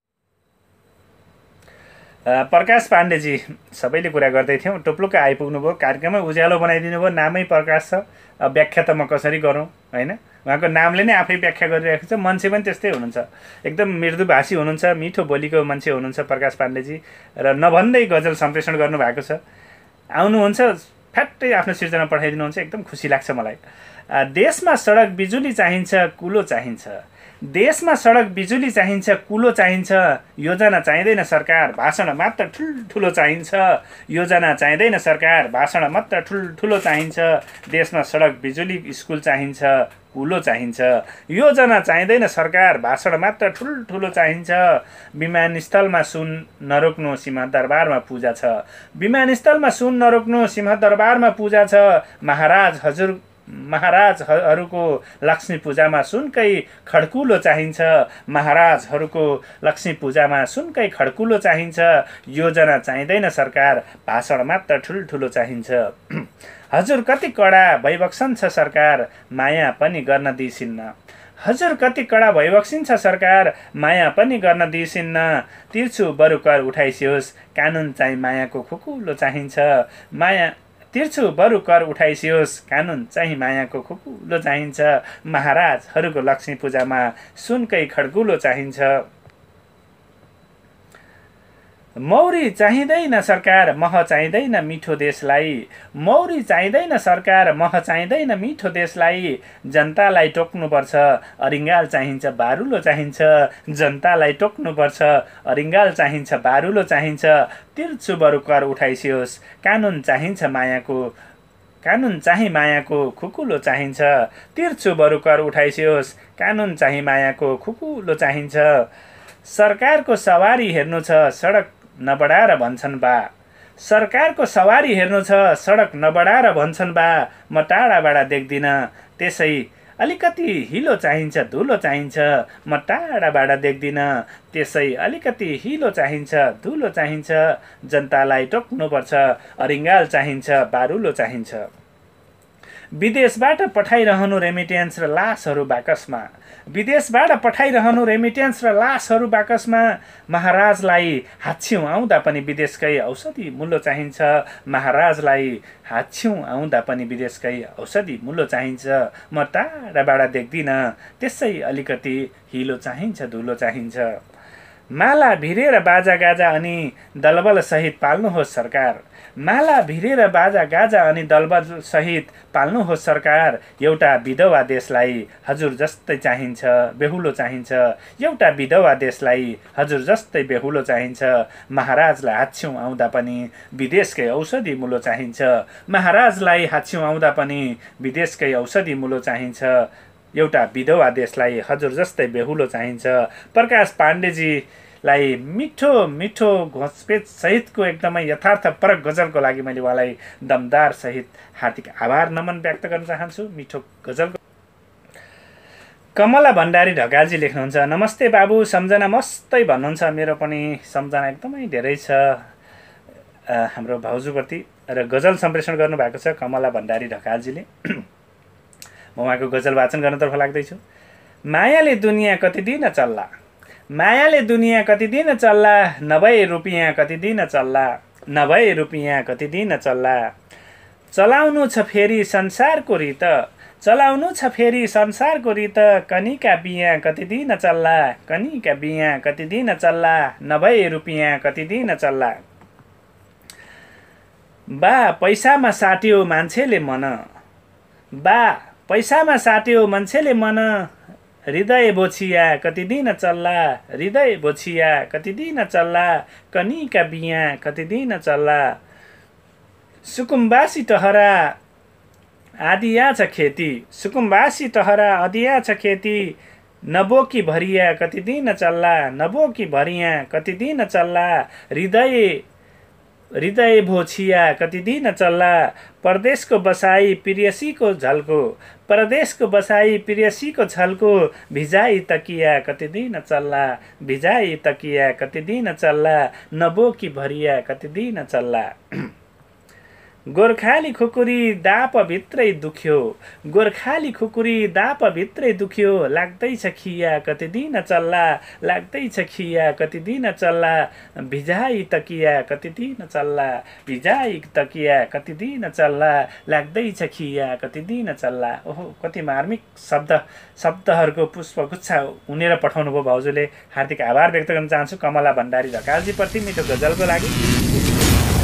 प्रकाश पाण्डेजी, सबैले कुरा गर्दै थियौँ, टुप्लुक्क आइपुग्नु भयो, कार्यक्रममै उज्यालो बनाइदिनु भयो। नामै प्रकाश छ, व्याख्या त म कसरी गरौँ होइन? उहाँको नामले नै आफै व्याख्या गरिरहेको छ। मान्छे पनि त्यस्तै हुनुहुन्छ, एकदम मृदुभाषी हुनुहुन्छ, मिठो बोलीको मान्छे हुनुहुन्छ प्रकाश पाण्डेजी र नभन्दै गजल सम्प्रेषण गर्नुभएको छ। आउनुहुन्छ, फ्याट्टै आफ्नो सिर्जना पठाइदिनुहुन्छ, एकदम खुसी लाग्छ मलाई। देशमा सडक बिजुली चाहिन्छ, कुलो चाहिन्छ, योजना चाहिँदैन सरकार, भाषण मात्र ठुल्ठुलो चाहिन्छ। देशमा सडक बिजुली स्कुल चाहिन्छ, कुलो चाहिन्छ, योजना चाहिँदैन सरकार, भाषण मात्र ठुल्ठुलो चाहिन्छ। विमानस्थलमा सुन नरोक्नु, सिंहदरबारमा पूजा छ। महाराजहरूको लक्ष्मी पूजामा सुनकै खड्कुलो चाहिन्छ। योजना चाहिँदैन सरकार, भाषण मात्र ठुल्ठुलो चाहिन्छ। हजुर कति कडा भइबक्सन्छ सरकार, माया पनि गर्न दिइसिन्न। तिर्छु बरु कर उठाइसियोस्, कानुन चाहिँ मायाको खुकुलो चाहिन्छ। महाराजहरूको लक्ष्मी पूजामा सुनकै खड्कुलो चाहिन्छ। मौरी चाहिँदैन सरकार, मह चाहिँदैन मिठो देशलाई। जनतालाई टोक्नुपर्छ, अरिङ्गाल चाहिन्छ, बारुलो चाहिन्छ। तिर्छु बरु कर उठाइसियोस्, कानुन चाहिन्छ मायाको कानुन चाहिँ मायाको खुकुलो चाहिन्छ। तिर्छु बरु कर उठाइसियोस्, कानुन चाहिँ मायाको खुकुलो चाहिन्छ। सरकारको सवारी हेर्नु छ, सडक नबढाएर भन्छन् बा। सरकारको सवारी हेर्नु छ, सडक नबढाएर भन्छन् बा। म टाढाबाट देख्दिनँ, त्यसै अलिकति हिलो चाहिन्छ, धुलो चाहिन्छ। म टाढाबाट देख्दिनँ, त्यसै अलिकति हिलो चाहिन्छ, धुलो चाहिन्छ। जनतालाई टोक्नुपर्छ, अरिङ्गाल चाहिन्छ, बारुलो चाहिन्छ। विदेशबाट पठाइरहनु रेमिटेन्स र लासहरू बाकसमा। विदेशबाट पठाइरहनु रेमिटेन्स र लासहरू बाकसमा। महाराजलाई हाच्छिउँ आउँदा पनि विदेशकै औषधि मूल्य चाहिन्छ। महाराजलाई हाच्छिउँ आउँदा पनि विदेशकै औषधि मूल्य चाहिन्छ। म टाढाबाट देख्दिनँ, त्यसै अलिकति हिलो चाहिन्छ, धुलो चाहिन्छ। माला भिरेर बाजा गाजा अनि दलबल सहित पाल्नुहोस् सरकार। माला भिरेर बाजा गाजा अनि दलबल सहित पाल्नुहोस् सरकार। एउटा विधवा देशलाई हजुर जस्तै चाहिन्छ, बेहुलो चाहिन्छ। एउटा विधवा देशलाई हजुर जस्तै बेहुलो चाहिन्छ। महाराजलाई हाच्छिउँ आउँदा पनि विदेशकै औषधि मूल्य चाहिन्छ। महाराजलाई हाच्छिउँ आउँदा पनि विदेशकै औषधि मूल्य चाहिन्छ। एउटा विधवा देशलाई हजुर जस्तै बेहुलो चाहिन्छ। प्रकाश पाण्डेजीलाई मिठो मिठो घोषपेच सहितको एकदमै यथार्थपरक गजलको लागि मैले उहाँलाई दमदार सहित हार्दिक आभार नमन व्यक्त गर्न चाहन्छु। मिठो गजलको। कमला भण्डारी ढकालजी लेख्नुहुन्छ, नमस्ते बाबु, सम्झना मस्तै भन्नुहुन्छ। मेरो पनि सम्झना एकदमै धेरै छ हाम्रो भाउजूप्रति र गजल सम्प्रेषण गर्नुभएको छ कमला भण्डारी ढकालजीले। म उहाँको गजल वाचन गर्नतर्फ लाग्दैछु। मायाले दुनियाँ कति दिन चल्ला, मायाले दुनियाँ कति दिन चल्ला। नभए रुपियाँ कति दिन चल्ला, नभए रुपियाँ कति दिन चल्ला। चलाउनु छ फेरि संसारको रीत, चलाउनु छ फेरि संसारको रीत। कनीका बिहा कति दिन चल्ला, कनीका बिहा कति दिन चल्ला। नभए रुपियाँ कति दिन चल्ला। बा पैसामा साट्यो मान्छेले मन, बा पैसामा साट्यो मान्छेले मन। हृदय बोछिया कति दिन चल्ला, हृदय बोछिया कति दिन चल्ला। कनीका बिहा कति दिन चल्ला। सुकुम्बासी टहरा आदिया छ खेती, सुकुम्बासी टहरा आदिया छ खेती। नबोकी भरिया कति दिन चल्ला, नबोकी भरिया कति दिन चल्ला। हृदय हृदय भोछिया कति दिन चल्ला। परदेशको बसाई प्रियसीको झल्को, परदेशको बसाई प्रियसीको झल्को। भिजाई तकिया कति दिन चल्ला, भिजाई तकिया कति दिन चल्ला। नबोकी भरिया कति दिन चल्ला। गोर्खाली खुकुरी दाप भित्रै दुख्यो, गोर्खाली खुकुरी दाप भित्रै दुख्यो। लाग्दैछ खिया कति दिन चल्ला, लाग्दैछ खिया कति दिन चल्ला। भिजाई तकिया कति दिन चल्ला, भिजाई तकिया कति दिन चल्ला। लाग्दैछ खिया कति दिन चल्ला। ओहो, कति मार्मिक शब्दहरूको पुष्पगुच्छा उनेर पठाउनु भयो भाउजूले। हार्दिक आभार व्यक्त गर्न चाहन्छु कमला भण्डारी ढकालजीप्रति मिठो गजलको लागि।